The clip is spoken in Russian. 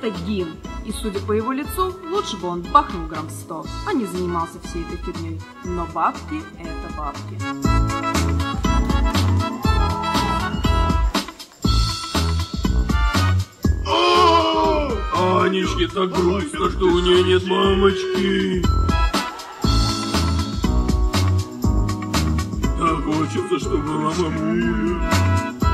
это Гин. И судя по его лицу, лучше бы он бахнул грамм 100, а не занимался всей этой фигней. Но бабки — это бабки. Анечке так грустно, что у нее нет мамочки. Так хочется, чтобы была мамуля.